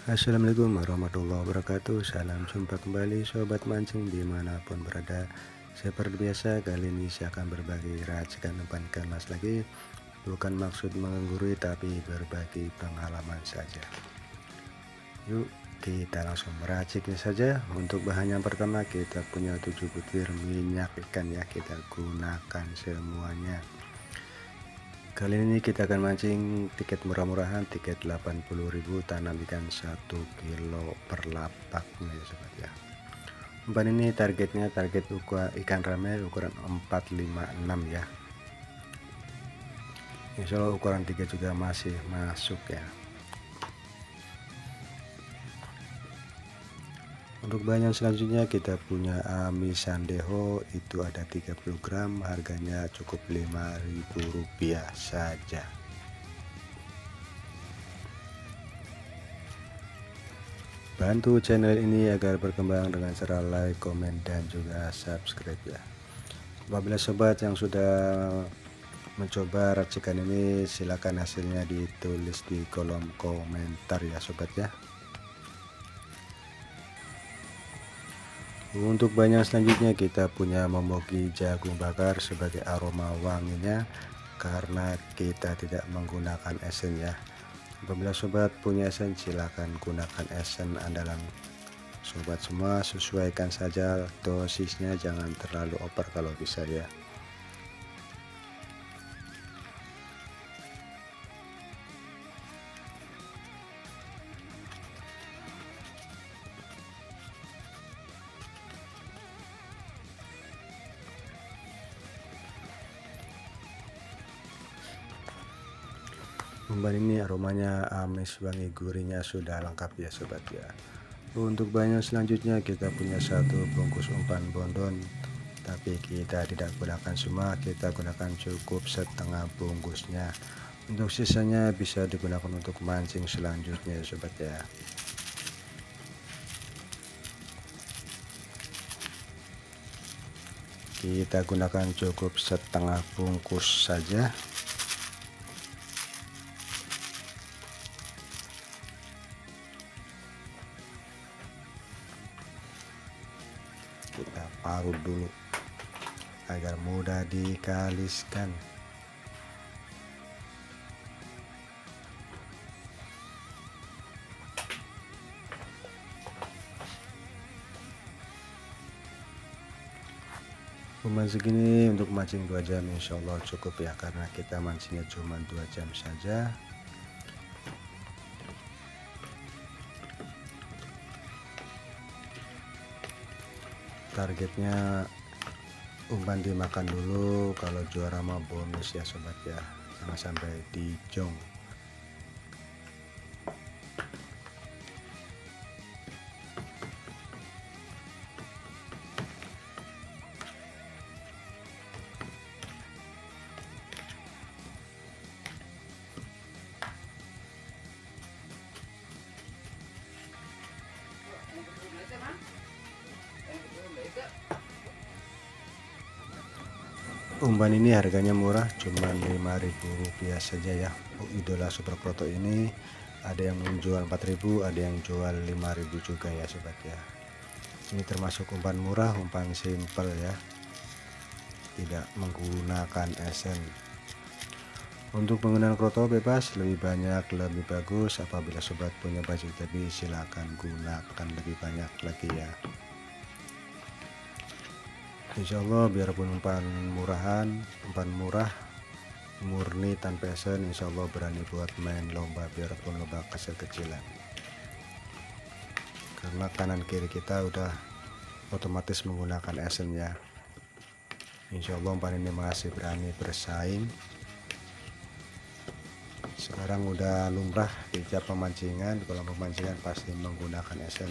Assalamualaikum warahmatullahi wabarakatuh. Salam jumpa kembali sobat mancing dimanapun berada. Seperti biasa, kali ini saya akan berbagi racikan umpan ikan mas lagi. Bukan maksud menggurui tapi berbagi pengalaman saja. Yuk kita langsung meraciknya saja. Untuk bahan yang pertama kita punya 7 butir minyak ikan ya. Kita gunakan semuanya. Kali ini kita akan mancing tiket murah-murahan, tiket 80.000, tanam ikan 1 kilo per lapak nih sobat ya. Umpan ini target ikan rame ukuran 456 ya. Insya Allah ukuran 3 juga masih masuk ya. Untuk bahan yang selanjutnya kita punya Ami Sandeho, itu ada 30 gram, harganya cukup Rp5.000 saja. Bantu channel ini agar berkembang dengan cara like, komen, dan juga subscribe ya. Apabila sobat yang sudah mencoba racikan ini, silakan hasilnya ditulis di kolom komentar ya sobat ya. Untuk bahan yang selanjutnya kita punya momogi jagung bakar sebagai aroma wanginya, karena kita tidak menggunakan esen ya. Apabila sobat punya esen, silahkan gunakan esen andalan sobat semua. Sesuaikan saja dosisnya, jangan terlalu over kalau bisa ya. Umpan ini aromanya amis, wangi, gurihnya sudah lengkap ya sobat ya. Untuk bahan yang selanjutnya kita punya 1 bungkus umpan bondon, tapi kita tidak gunakan semua, kita gunakan cukup setengah bungkusnya. Untuk sisanya bisa digunakan untuk mancing selanjutnya ya sobat ya. Kita gunakan cukup setengah bungkus saja. Kita parut dulu agar mudah dikaliskan. Umpan segini untuk mancing 2 jam insya Allah cukup ya, karena kita mancingnya cuma 2 jam saja. Targetnya umpan dimakan dulu, kalau juara mah bonus ya sobat ya, jangan sampai dijong. Umpan ini harganya murah, cuma Rp5.000 saja ya. Idola Super Proto ini ada yang menjual 4.000, ada yang jual 5.000 juga ya sobat ya. Ini termasuk umpan murah, umpan simple ya, tidak menggunakan esen. Untuk penggunaan kroto bebas, lebih banyak lebih bagus. Apabila sobat punya budget lebih, silakan gunakan lebih banyak lagi ya. Insya Allah biarpun umpan murah murni tanpa esen, insya Allah berani buat main lomba biarpun lomba kecil-kecilan, karena kanan kiri kita udah otomatis menggunakan esen ya. Insya Allah umpan ini masih berani bersaing. Sekarang udah lumrah di tiap pemancingan, kalau pemancingan pasti menggunakan esen.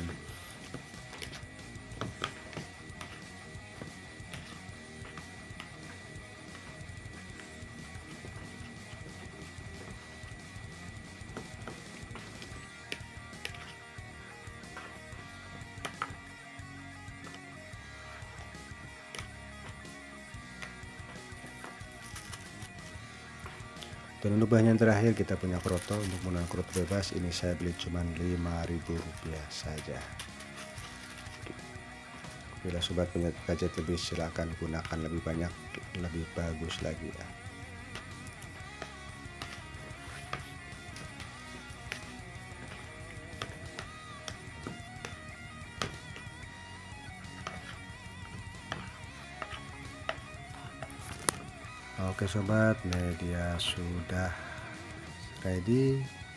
Dan untuk bahan yang terakhir kita punya kroto. Untuk menggunakan kroto bebas ini saya beli cuma Rp5.000 saja. Bila sobat punya gadget lebih silahkan gunakan lebih banyak, lebih bagus lagi ya. Oke sobat, media sudah ready.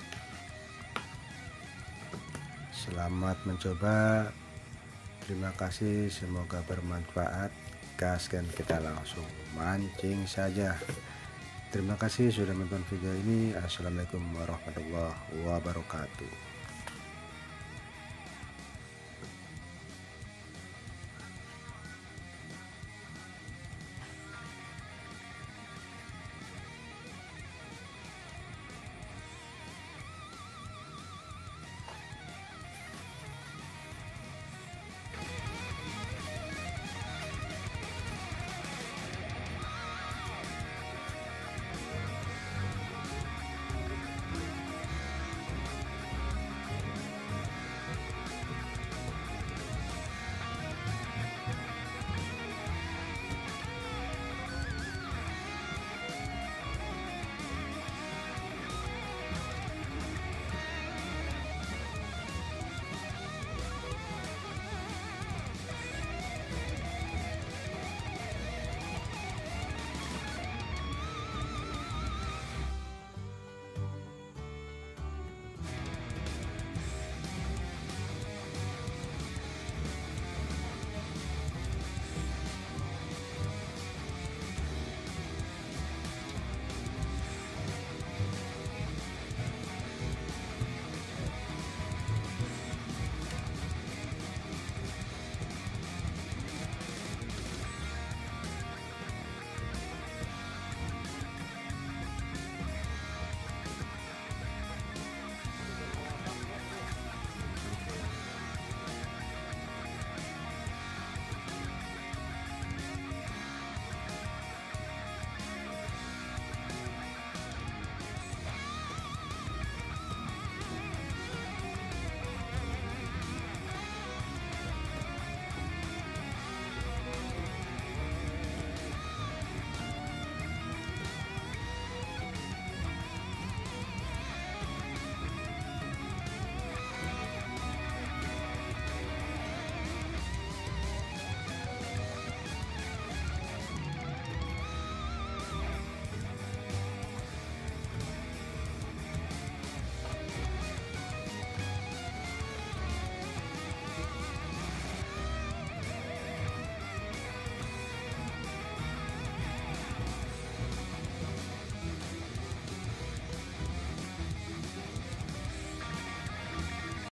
Selamat mencoba. Terima kasih, semoga bermanfaat. Gaskan, kita langsung mancing saja. Terima kasih sudah menonton video ini. Assalamualaikum warahmatullahi wabarakatuh.